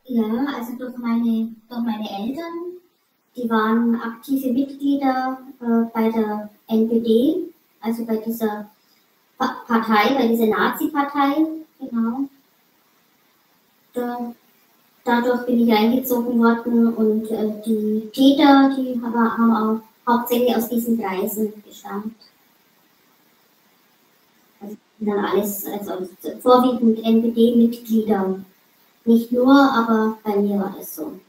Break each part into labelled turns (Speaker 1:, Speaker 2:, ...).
Speaker 1: Ja, also durch meine Eltern, die waren aktive Mitglieder bei der NPD, also bei dieser Partei, bei dieser Nazi-Partei, genau. Da, dadurch bin ich reingezogen worden und die Täter, die haben auch hauptsächlich aus diesen Kreisen gestammt. Also dann alles, also vorwiegend NPD-Mitglieder. Nicht nur, aber bei mir war das so.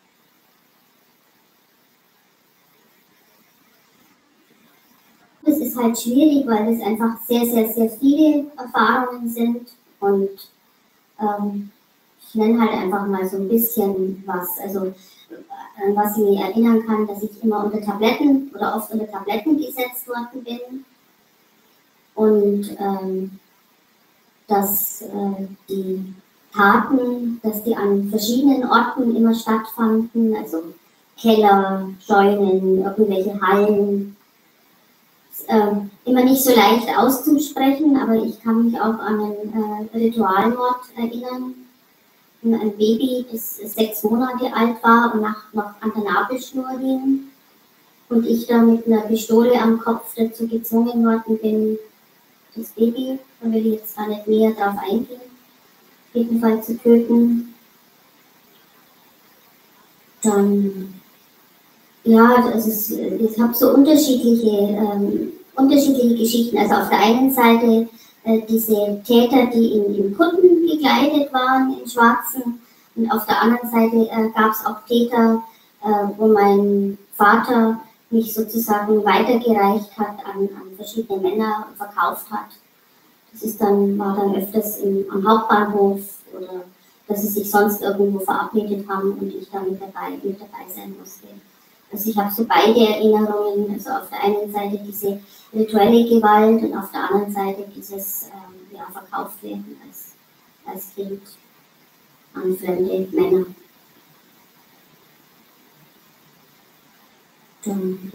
Speaker 1: Es ist halt schwierig, weil es einfach sehr, sehr, sehr viele Erfahrungen sind und ähm, ich nenne halt einfach mal so ein bisschen was. Also an was ich mich erinnern kann, dass ich immer unter Tabletten oder oft unter Tabletten gesetzt worden bin und dass die Taten, dass die an verschiedenen Orten immer stattfanden, also Keller, Scheunen, irgendwelche Hallen. Immer nicht so leicht auszusprechen, aber ich kann mich auch an einen Ritualmord erinnern. Ein Baby, das 6 Monate alt war und noch an der Nabelschnur hing und ich da mit einer Pistole am Kopf dazu gezwungen worden bin, das Baby, da will ich jetzt gar nicht näher drauf eingehen, auf jeden Fall zu töten. Dann, ja, ich habe so unterschiedliche Geschichten. Also auf der einen Seite diese Täter, die in Kutten gekleidet waren, in schwarzen, und auf der anderen Seite gab es auch Täter, wo mein Vater mich sozusagen weitergereicht hat an verschiedene Männer und verkauft hat. War dann öfters am Hauptbahnhof oder dass sie sich sonst irgendwo verabredet haben und ich da mit dabei sein musste. Also ich habe so beide Erinnerungen, also auf der einen Seite diese rituelle Gewalt und auf der anderen Seite dieses verkauft werden als Kind an fremde Männer. Dann,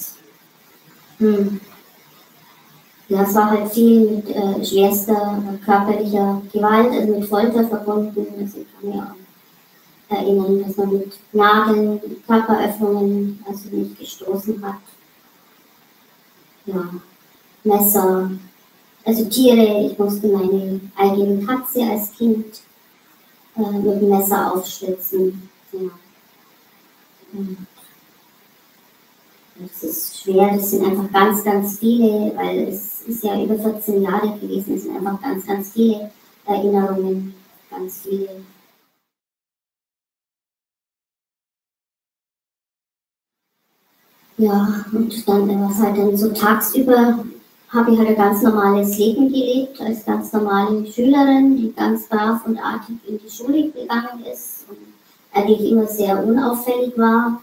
Speaker 1: ja, es war halt viel mit schwerster körperlicher Gewalt, also mit Folter verbunden. Also ich kann mir auch erinnern, dass man mit Nadeln, Körperöffnungen, also mich gestoßen hat. Ja, Messer, also Tiere. Ich musste meine eigene Katze als Kind mit dem Messer aufschlitzen. Ja. Und das ist schwer, das sind einfach ganz, ganz viele, weil es ist ja über 14 Jahre gewesen, es sind einfach ganz, ganz viele Erinnerungen, ganz viele. Ja, und dann, was halt dann so tagsüber, habe ich halt ein ganz normales Leben gelebt, als ganz normale Schülerin, die ganz brav und artig in die Schule gegangen ist und eigentlich immer sehr unauffällig war.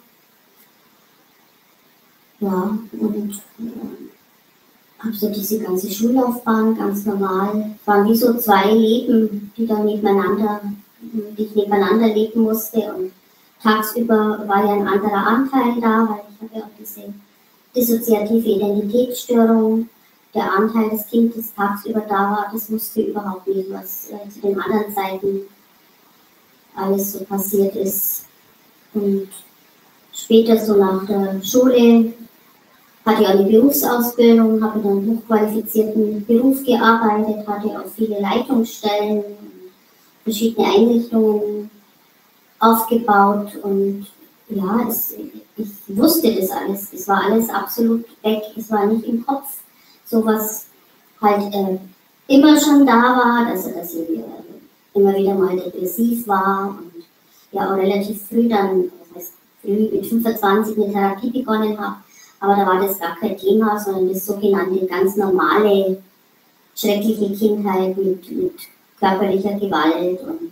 Speaker 1: Ja, und habe so diese ganze Schullaufbahn ganz normal. Es waren wie so 2 Leben, die ich nebeneinander leben musste. Und tagsüber war ja ein anderer Anteil da, weil ich habe ja auch diese dissoziative Identitätsstörung. Der Anteil des Kindes tagsüber da war, das wusste überhaupt nicht, was zu den anderen Zeiten alles so passiert ist. Und später so nach der Schule hatte ich eine Berufsausbildung, habe in einem hochqualifizierten Beruf gearbeitet, hatte auch viele Leitungsstellen, verschiedene Einrichtungen aufgebaut und ja, ich wusste das alles. Es war alles absolut weg, es war nicht im Kopf. So was halt immer schon da war, dass ich immer wieder mal depressiv war und ja auch relativ früh dann, das heißt früh mit 25 eine Therapie begonnen habe. Aber da war das gar kein Thema, sondern das sogenannte ganz normale, schreckliche Kindheit mit körperlicher Gewalt und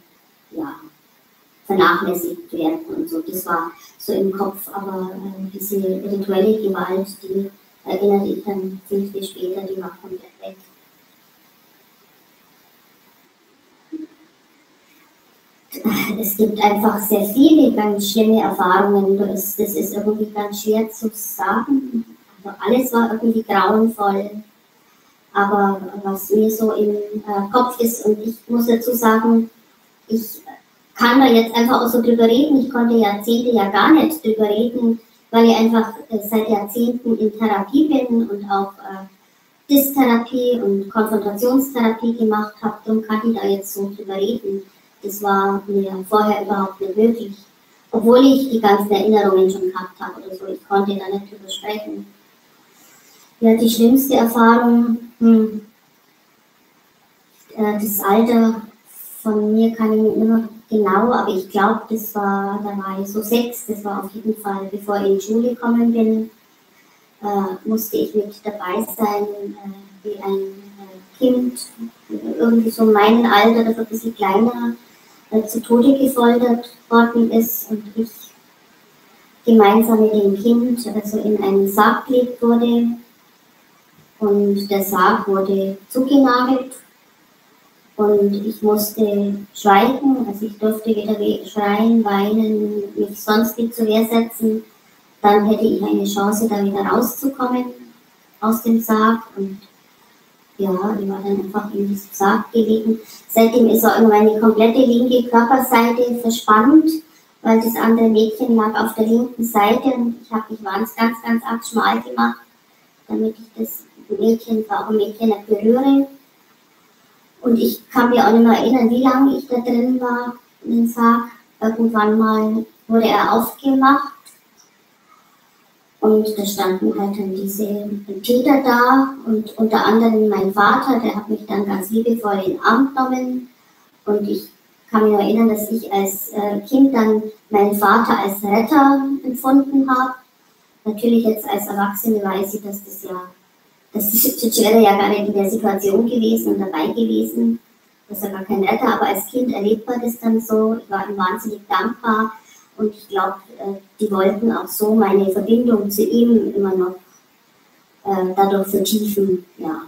Speaker 1: vernachlässigt werden und so. Das war so im Kopf, aber diese rituelle Gewalt, die erinnere ich dann viel, viel später, die war komplett weg. Es gibt einfach sehr viele ganz schlimme Erfahrungen. Das ist irgendwie ganz schwer zu sagen. Also alles war irgendwie grauenvoll. Aber was mir so im Kopf ist, und ich muss dazu sagen, ich kann da jetzt einfach auch so drüber reden. Ich konnte Jahrzehnte ja gar nicht drüber reden, weil ich einfach seit Jahrzehnten in Therapie bin und auch Dystherapie und Konfrontationstherapie gemacht habe. Darum kann ich da jetzt so drüber reden. Das war mir vorher überhaupt nicht möglich. Obwohl ich die ganzen Erinnerungen schon gehabt habe oder so. Ich konnte da nicht drüber sprechen. Ja, die schlimmste Erfahrung, das Alter von mir kann ich nicht mehr genau, aber ich glaube, da war ich so 6, das war auf jeden Fall, bevor ich in die Schule gekommen bin, musste ich mit dabei sein, wie ein Kind, irgendwie so mein Alter, das ein bisschen kleiner, zu Tode gefoltert worden ist und ich gemeinsam mit dem Kind also in einen Sarg gelegt wurde und der Sarg wurde zugenagelt und ich musste schweigen, also ich durfte weder schreien, weinen, mich sonst nicht zur Wehr setzen, dann hätte ich eine Chance, da wieder rauszukommen aus dem Sarg und ja, ich war dann einfach in diesem Sarg gelegen. Seitdem ist auch meine komplette linke Körperseite verspannt, weil das andere Mädchen lag auf der linken Seite und ich habe mich ganz, ganz arg schmal gemacht, damit ich das Mädchen, Frauenmädchen nicht berühre. Und ich kann mir auch nicht mehr erinnern, wie lange ich da drin war in dem Sarg. Irgendwann mal wurde er aufgemacht und da standen halt dann diese Täter da und unter anderem mein Vater, der hat mich dann ganz liebevoll in den Arm genommen und ich kann mich noch erinnern, dass ich als Kind dann meinen Vater als Retter empfunden habe. Natürlich jetzt als Erwachsene weiß ich, dass das wäre ja gar nicht in der Situation gewesen und dabei gewesen, das ist ja gar kein Retter, aber als Kind erlebt man das dann so, ich war ihm wahnsinnig dankbar und ich glaube, die wollten auch so meine Verbindung zu ihm immer noch dadurch vertiefen, ja.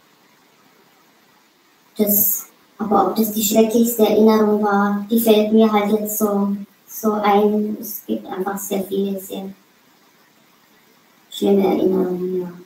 Speaker 1: Aber ob das die schrecklichste Erinnerung war, die fällt mir halt jetzt so ein, es gibt einfach sehr viele, sehr schlimme Erinnerungen, ja.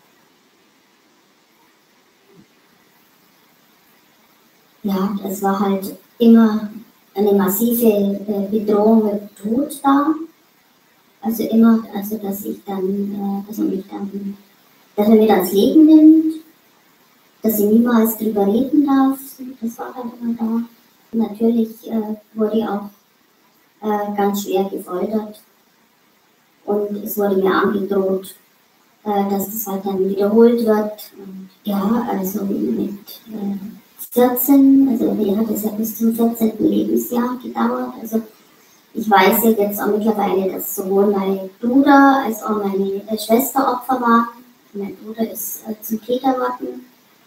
Speaker 1: Ja, es war halt immer eine massive Bedrohung mit Tod da. Also immer, also dass er mich das Leben nimmt, dass ich niemals drüber reden darf, das war dann immer da. Natürlich wurde ich auch ganz schwer gefoltert und es wurde mir angedroht, dass das halt dann wiederholt wird. Und ja, also mit 14, also mir hat es ja bis zum 14. Lebensjahr gedauert. Also ich weiß ja jetzt auch mittlerweile, dass sowohl mein Bruder als auch meine Schwester Opfer waren. Mein Bruder ist zum Täter geworden.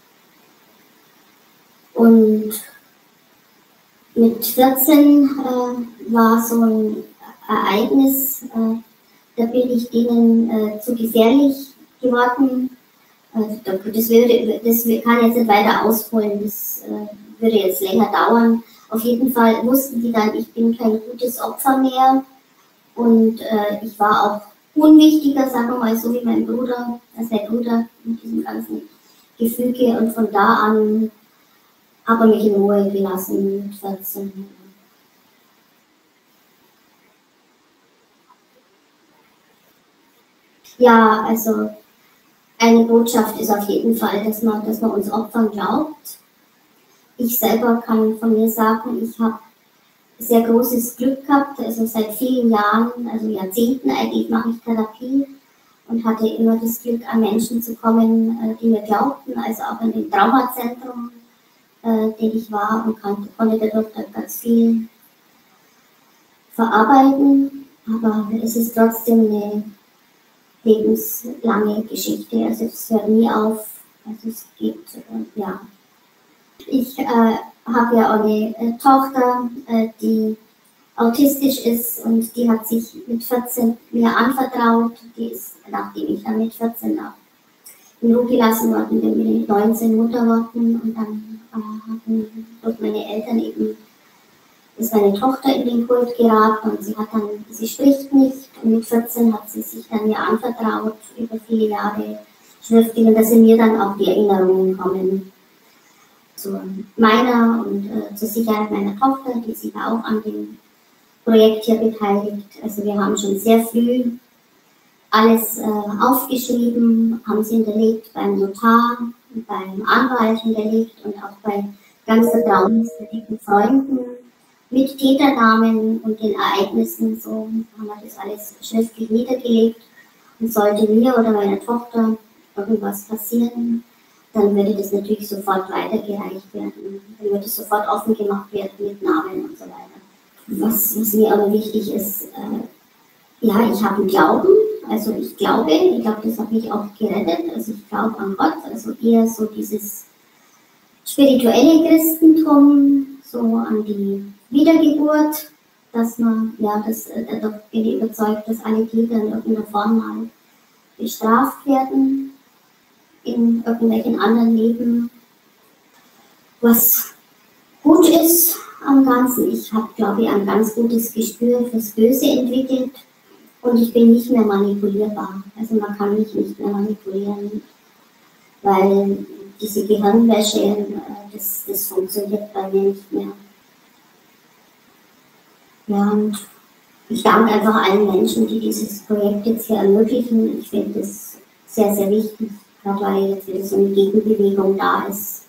Speaker 1: Und mit 14 war so ein Ereignis, da bin ich denen zu gefährlich geworden. Das kann jetzt nicht weiter ausholen, das würde jetzt länger dauern. Auf jeden Fall wussten die dann, ich bin kein gutes Opfer mehr und ich war auch unwichtiger, sagen wir mal so, wie mein Bruder, als mein Bruder mit diesem ganzen Gefüge und von da an habe ich mich in Ruhe gelassen mit 14. Ja, also eine Botschaft ist auf jeden Fall, dass man uns Opfern glaubt. Ich selber kann von mir sagen, ich habe sehr großes Glück gehabt, also seit vielen Jahren, also Jahrzehnten eigentlich mache ich Therapie und hatte immer das Glück, an Menschen zu kommen, die mir glaubten, also auch in dem Traumazentrum, den ich war und konnte dadurch ganz viel verarbeiten, aber es ist trotzdem eine lebenslange Geschichte, also es hört nie auf, also es geht, ja. Ich habe ja auch eine Tochter, die autistisch ist und die hat sich mit 14 mir anvertraut, die ist, nachdem ich dann mit 14 auch in Ruhe gelassen worden bin, bin ich 19 Mutter geworden und dann haben durch meine Eltern eben ist meine Tochter in den Kult geraten und sie spricht nicht und mit 14 hat sie sich dann mir anvertraut, über viele Jahre schriftlich und dass in mir dann auch die Erinnerungen kommen. zu meiner und zur Sicherheit meiner Tochter, die sich auch an dem Projekt hier beteiligt. Also wir haben schon sehr früh alles aufgeschrieben, haben es hinterlegt beim Notar, beim Anwalt hinterlegt und auch bei ganz vertrauenswürdigen Freunden mit Täternamen und den Ereignissen. So haben wir das alles schriftlich niedergelegt. Und sollte mir oder meiner Tochter irgendwas passieren, dann würde das natürlich sofort weitergereicht werden. Dann würde es sofort offen gemacht werden mit Namen und so weiter. Was mir aber wichtig ist, ja, ich habe einen Glauben, also ich glaube, das hat mich auch gerettet, also ich glaube an Gott, also eher so dieses spirituelle Christentum, so an die Wiedergeburt, dass man, ja, doch bin ich überzeugt, dass alle Täter in irgendeiner Form mal bestraft werden, in irgendwelchen anderen Leben, was gut ist am Ganzen. Ich habe, glaube ich, ein ganz gutes Gespür fürs Böse entwickelt und ich bin nicht mehr manipulierbar. Also man kann mich nicht mehr manipulieren, weil diese Gehirnwäsche, das funktioniert bei mir nicht mehr. Ja, und ich danke einfach allen Menschen, die dieses Projekt jetzt hier ermöglichen. Ich finde das sehr, sehr wichtig, gerade weil jetzt wieder so eine Gegenbewegung da ist.